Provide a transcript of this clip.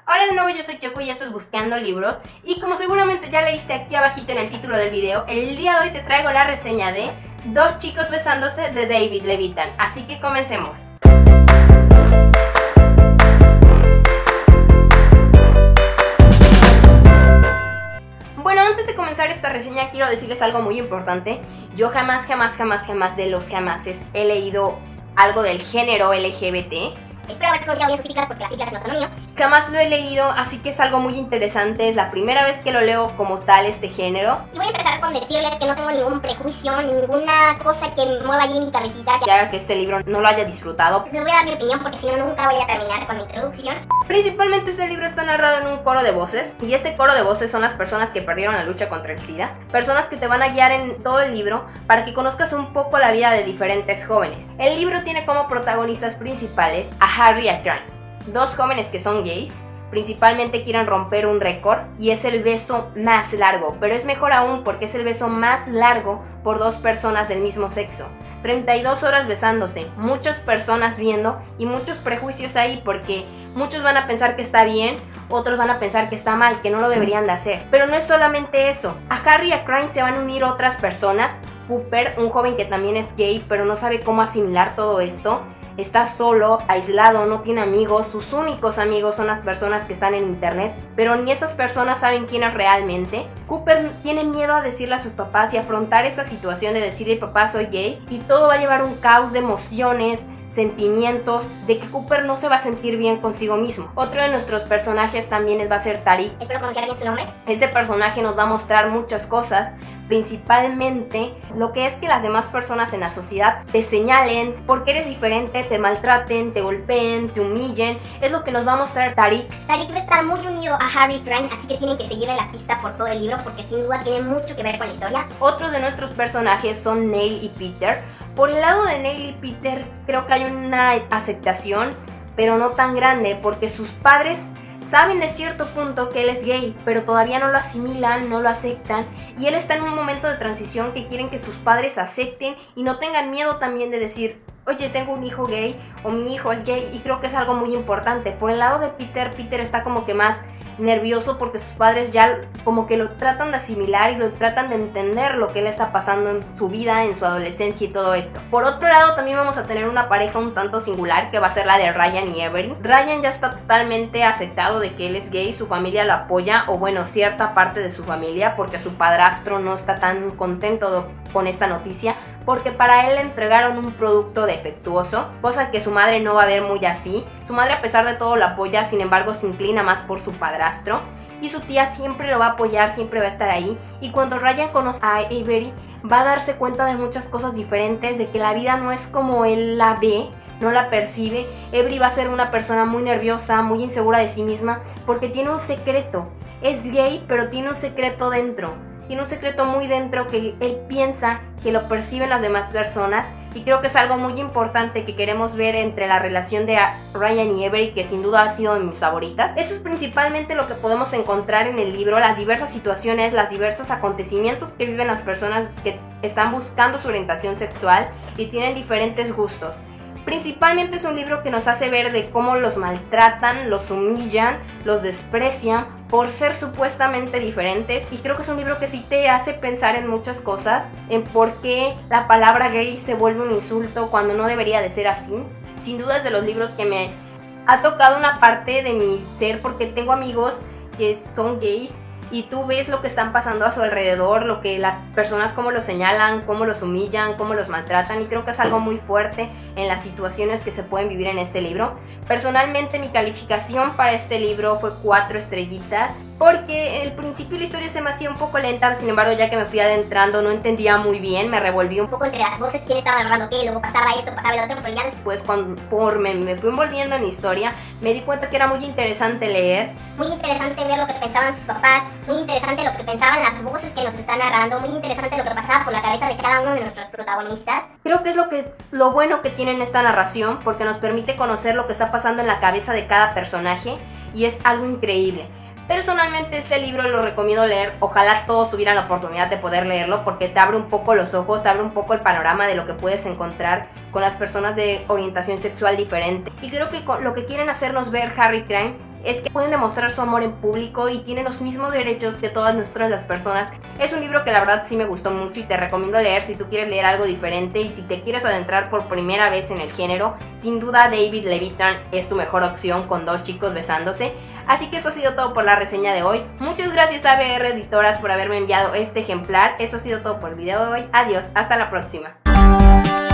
Hola de nuevo, yo soy Kyoko y eso es Buscando Libros. Y como seguramente ya leíste aquí abajito en el título del video, el día de hoy te traigo la reseña de Dos chicos besándose de David Levitan. Así que comencemos. Bueno, antes de comenzar esta reseña quiero decirles algo muy importante. Yo jamás de los jamases he leído algo del género LGBT. Espero haber pronunciado bien sus siglas porque las siglas no son lo mío. Jamás lo he leído, así que es algo muy interesante. Es la primera vez que lo leo como tal este género. Y voy a empezar con decirles que no tengo ningún prejuicio, ninguna cosa que mueva allí mi cabecita Que haga que este libro no lo haya disfrutado. Les voy a dar mi opinión porque si no nunca voy a terminar con la introducción. Principalmente este libro está narrado en un coro de voces. Y este coro de voces son las personas que perdieron la lucha contra el SIDA. Personas que te van a guiar en todo el libro para que conozcas un poco la vida de diferentes jóvenes. El libro tiene como protagonistas principales a Harry y a Crane, dos jóvenes que son gays. Principalmente quieren romper un récord y es el beso más largo, pero es mejor aún porque es el beso más largo por dos personas del mismo sexo. 32 horas besándose, muchas personas viendo y muchos prejuicios ahí porque muchos van a pensar que está bien, otros van a pensar que está mal, que no lo deberían de hacer. Pero no es solamente eso, a Harry y a Crane se van a unir otras personas. Cooper, un joven que también es gay pero no sabe cómo asimilar todo esto. Está solo, aislado, no tiene amigos, sus únicos amigos son las personas que están en internet, pero ni esas personas saben quién es realmente. Cooper tiene miedo a decirle a sus papás y afrontar esta situación de decirle papá soy gay, y todo va a llevar un caos de emociones, sentimientos, de que Cooper no se va a sentir bien consigo mismo. Otro de nuestros personajes también va a ser Tariq. Espero pronunciar bien su nombre. Este personaje nos va a mostrar muchas cosas, principalmente lo que es que las demás personas en la sociedad te señalen porque eres diferente, te maltraten, te golpeen, te humillen. Es lo que nos va a mostrar Tariq. Tariq va a estar muy unido a Harry y Crane, así que tienen que seguirle la pista por todo el libro porque sin duda tiene mucho que ver con la historia. Otros de nuestros personajes son Neil y Peter. Por el lado de Neil y Peter creo que hay una aceptación, pero no tan grande, porque sus padres saben de cierto punto que él es gay, pero todavía no lo asimilan, no lo aceptan, y él está en un momento de transición que quieren que sus padres acepten y no tengan miedo también de decir, oye, tengo un hijo gay o mi hijo es gay, y creo que es algo muy importante. Por el lado de Peter, Peter está como que más nervioso porque sus padres ya como que lo tratan de asimilar y lo tratan de entender lo que le está pasando en su vida, en su adolescencia y todo esto. Por otro lado también vamos a tener una pareja un tanto singular que va a ser la de Ryan y Avery. Ryan ya está totalmente aceptado de que él es gay, su familia lo apoya, o bueno, cierta parte de su familia, porque su padrastro no está tan contento con esta noticia porque para él le entregaron un producto defectuoso, cosa que su madre no va a ver muy así. Su madre a pesar de todo lo apoya, sin embargo se inclina más por su padrastro, y su tía siempre lo va a apoyar, siempre va a estar ahí. Y cuando Ryan conoce a Avery va a darse cuenta de muchas cosas diferentes, de que la vida no es como él la ve, no la percibe. Avery va a ser una persona muy nerviosa, muy insegura de sí misma, porque tiene un secreto. Es gay, pero tiene un secreto dentro. Tiene un secreto muy dentro que él piensa que lo perciben las demás personas, y creo que es algo muy importante que queremos ver entre la relación de Ryan y Avery, que sin duda ha sido de mis favoritas. Eso es principalmente lo que podemos encontrar en el libro, las diversas situaciones, los diversos acontecimientos que viven las personas que están buscando su orientación sexual y tienen diferentes gustos. Principalmente es un libro que nos hace ver de cómo los maltratan, los humillan, los desprecian por ser supuestamente diferentes, y creo que es un libro que sí te hace pensar en muchas cosas, en por qué la palabra gay se vuelve un insulto cuando no debería de ser así. Sin duda es de los libros que me ha tocado una parte de mi ser, porque tengo amigos que son gays y tú ves lo que están pasando a su alrededor, lo que las personas cómo los señalan, cómo los humillan, cómo los maltratan, y creo que es algo muy fuerte en las situaciones que se pueden vivir en este libro. Personalmente mi calificación para este libro fue 4 estrellitas, porque al principio la historia se me hacía un poco lenta, sin embargo ya que me fui adentrando no entendía muy bien, me revolví un poco entre las voces, quién estaba narrando qué, luego pasaba esto, pasaba el otro, pero ya después conforme me fui envolviendo en la historia me di cuenta que era muy interesante leer. Muy interesante ver lo que pensaban sus papás, muy interesante lo que pensaban las voces que nos están narrando, muy interesante lo que pasaba por la cabeza de cada uno de nuestros protagonistas. Creo que es lo bueno que tiene esta narración, porque nos permite conocer lo que está pasando en la cabeza de cada personaje, y es algo increíble. Personalmente este libro lo recomiendo leer, ojalá todos tuvieran la oportunidad de poder leerlo, porque te abre un poco los ojos, te abre un poco el panorama de lo que puedes encontrar con las personas de orientación sexual diferente. Y creo que lo que quieren hacernos ver Harry y Crane es que pueden demostrar su amor en público y tienen los mismos derechos que todas nosotras las personas. Es un libro que la verdad sí me gustó mucho y te recomiendo leer si tú quieres leer algo diferente y si te quieres adentrar por primera vez en el género. Sin duda David Levitan es tu mejor opción con dos chicos besándose. Así que eso ha sido todo por la reseña de hoy. Muchas gracias a ABR Editoras por haberme enviado este ejemplar. Eso ha sido todo por el video de hoy. Adiós, hasta la próxima.